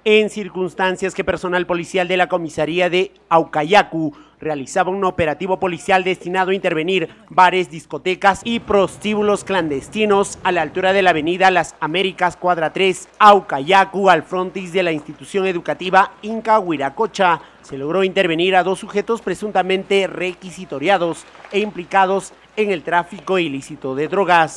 en circunstancias que personal policial de la comisaría de Aucayacu realizaba un operativo policial destinado a intervenir bares, discotecas y prostíbulos clandestinos a la altura de la avenida Las Américas, cuadra 3, Aucayacu, al frontis de la institución educativa Inca Huiracocha. Se logró intervenir a 2 sujetos presuntamente requisitoriados e implicados en el tráfico ilícito de drogas.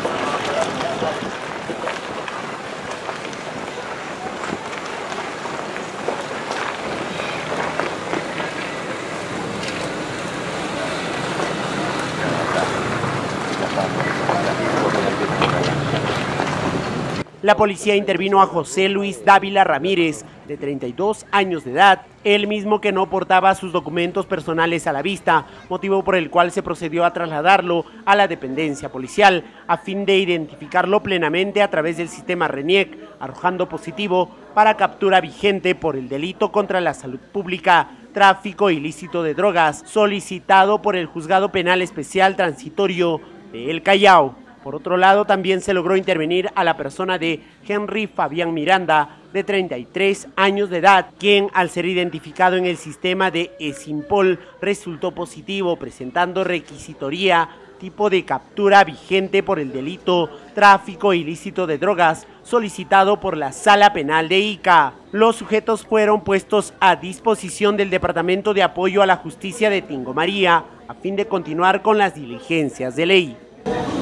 La policía intervino a José Luis Dávila Ramírez, de 32 años de edad, él mismo que no portaba sus documentos personales a la vista, motivo por el cual se procedió a trasladarlo a la dependencia policial, a fin de identificarlo plenamente a través del sistema RENIEC, arrojando positivo para captura vigente por el delito contra la salud pública, tráfico ilícito de drogas, solicitado por el Juzgado Penal Especial Transitorio de El Callao. Por otro lado, también se logró intervenir a la persona de Henry Fabián Miranda, de 33 años de edad, quien al ser identificado en el sistema de Esimpol resultó positivo, presentando requisitoría tipo de captura vigente por el delito tráfico ilícito de drogas, solicitado por la Sala Penal de Ica. Los sujetos fueron puestos a disposición del Departamento de Apoyo a la Justicia de Tingo María, a fin de continuar con las diligencias de ley.